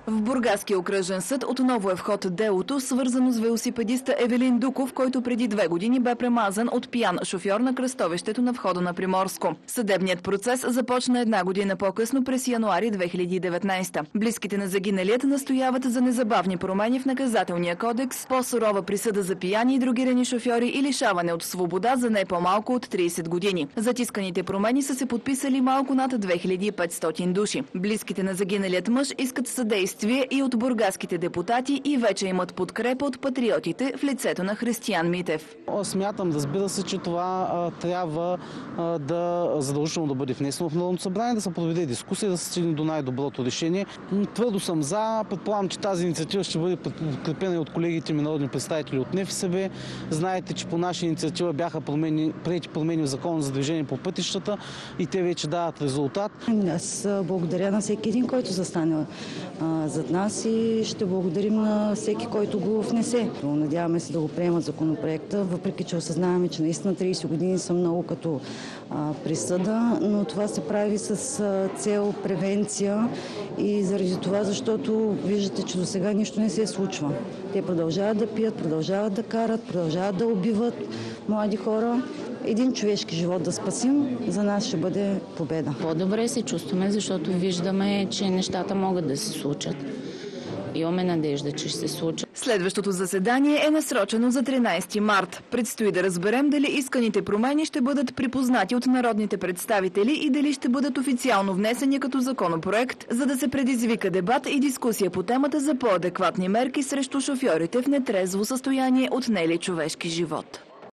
В Бургаския окръжен съд отново е в ход делото, свързано с велосипедиста Евелин Дуков, който преди 2 години бе премазан от пиян шофьор на кръстовището на входа на Приморско. Съдебният процес започна 1 година по-късно през януари 2019. Близките на загиналият настояват за незабавни промени в наказателния кодекс, по-сурова присъда за пияни и другирани шофьори и лишаване от свобода за не по-малко от 30 години. Затисканите промени са се подписали малко над 2500 души. Близките на загиналият мъж искат съдействие и от бургаските депутати и вече имат подкрепа от патриотите в лицето на Християн Митев. Смятам, разбира се, че това трябва задължително да бъде внесено в Народното събрание, да се проведе дискусия, да се стигне до най-доброто решение. Твърдо съм за. Предполагам, че тази инициатива ще бъде подкрепена и от колегите ми народни представители от НФСБ. Знаете, че по наша инициатива бяха приети промени в Закона за движение по пътищата и те вече дават резултат. Аз благодаря на всеки един, който застане зад нас и ще благодарим на всеки, който го внесе. Надяваме се да го приемат законопроекта, въпреки че осъзнаваме, че наистина 30 години са много като присъда, но това се прави с цел превенция и заради това, защото виждате, че до сега нищо не се случва. Те продължават да пият, продължават да карат, продължават да убиват млади хора. Един човешки живот да спасим, за нас ще бъде победа. По-добре се чувстваме, защото виждаме, че нещата могат да се случат. Имаме надежда, че ще се случи. Следващото заседание е насрочено за 13 март. Предстои да разберем дали исканите промени ще бъдат припознати от народните представители и дали ще бъдат официално внесени като законопроект, за да се предизвика дебат и дискусия по темата за по-адекватни мерки срещу шофьорите в нетрезво състояние отнели човешки живот.